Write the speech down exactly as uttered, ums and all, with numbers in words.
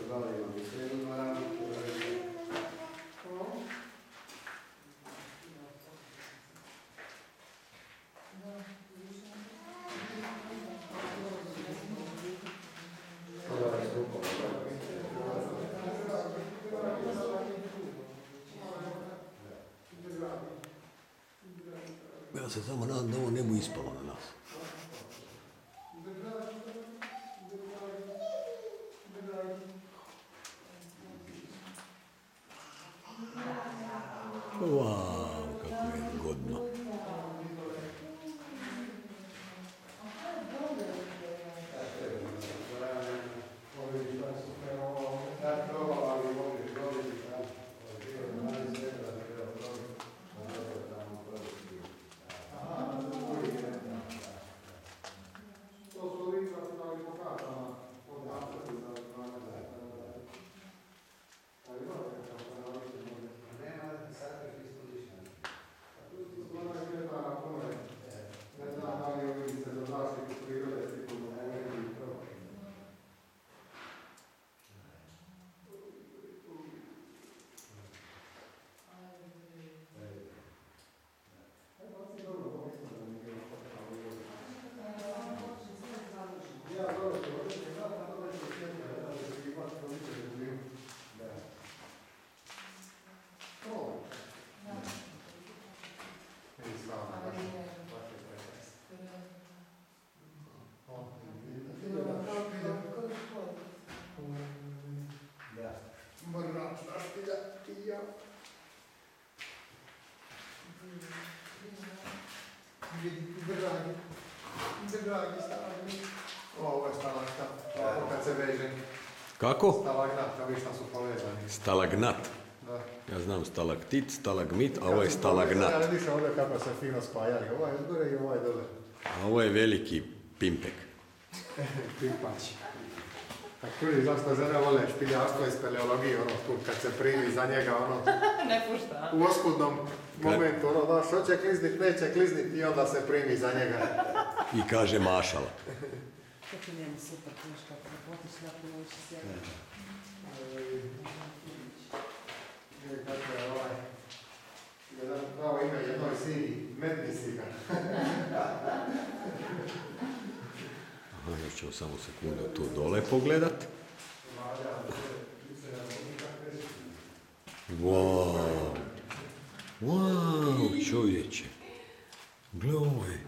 Ja se samo nadam da ovo ne bu ispalo na nas. Wow, kako je godno. Ovo je stalagmat, ovako kad se veže. Kako? Stalagnat, kad viš da su povezani. Stalagnat. Da. Ja znam stalaktit, stalagmit, a ovo je stalagnat. Ja vidiš ovdje kako se fino spajali, ovaj je gore i ovaj dole. A ovo je veliki pimpek. Pimpač. Tak čuli zašto žene vole špiljarstvo iz speleologije, ono, tu kad se primi za njega, ono... Ne pušta. U oskudnom momentu, ono, daš, hoće kliznit, neće kliznit i onda se primi za njega. I kaže mašala. Kako njemu super puška, kada potiš da ti možeš sjeti. Kako je ovaj... Jedan pravo ime jednoj siri, medni siga. Aha, još ćemo samo sekundu tu dole pogledat. Wow! Wow, čovječe! Gle ovo je!